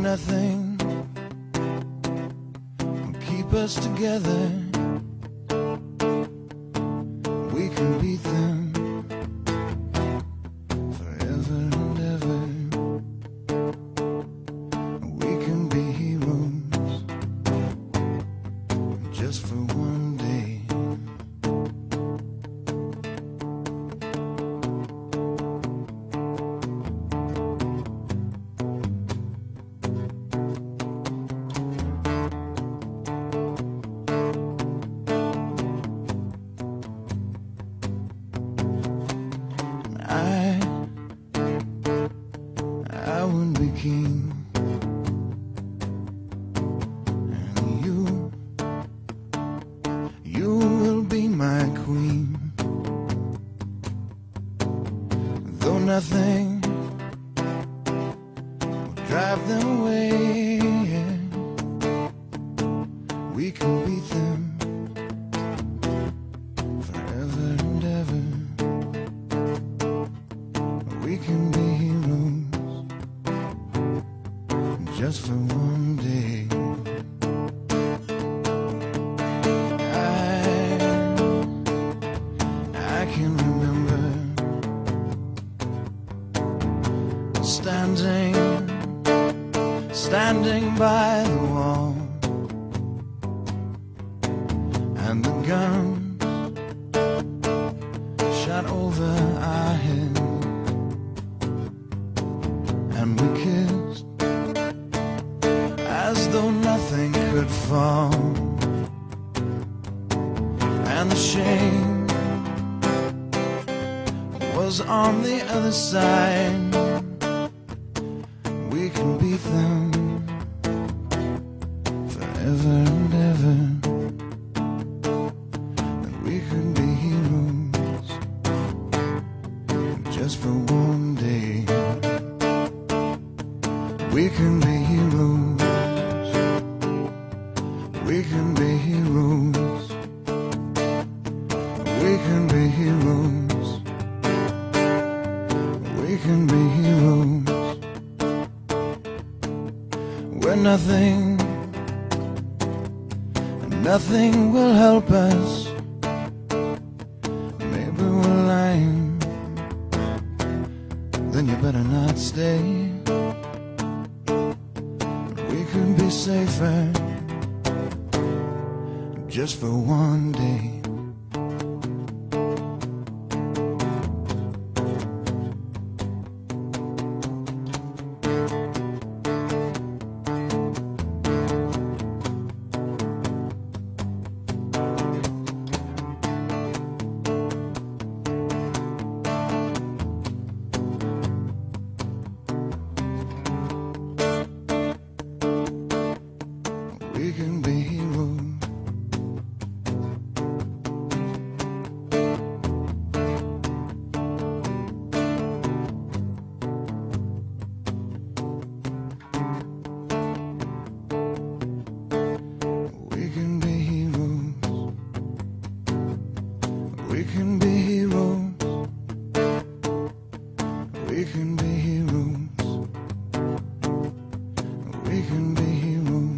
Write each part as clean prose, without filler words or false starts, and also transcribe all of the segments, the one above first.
nothing will keep us together. We can beat them forever and ever. We can be heroes just for one day. I would be king, and you will be my queen. Though nothing will drive them away, we can beat them forever and ever. We can be heroes just for one day. I can remember standing by the wall, and the guns shot over our heads, and we kissed as though nothing could fall. And the shame was on the other side. We can beat them forever and ever. And we can be heroes just for one day. We can be heroes. We can be heroes. We can be heroes. We can be heroes. We're nothing will help us. Maybe we're lying, then you better not stay. We could be safer just for one day. We can be heroes. We can be heroes. We can be heroes. We can be heroes. We can be heroes.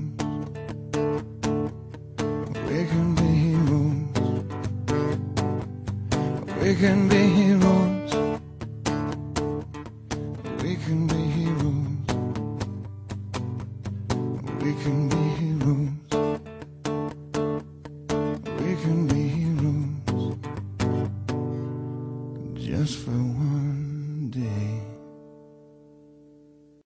We can be heroes. We can be heroes. We can be heroes. We can be heroes.